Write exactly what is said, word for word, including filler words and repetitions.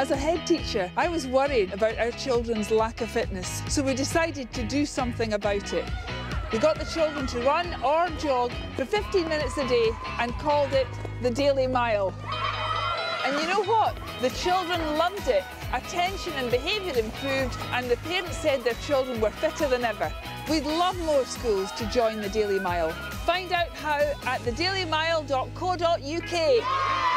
As a head teacher, I was worried about our children's lack of fitness, so we decided to do something about it. We got the children to run or jog for fifteen minutes a day and called it the Daily Mile. And you know what? The children loved it. Attention and behaviour improved, and the parents said their children were fitter than ever. We'd love more schools to join the Daily Mile. Find out how at the daily mile dot co dot U K.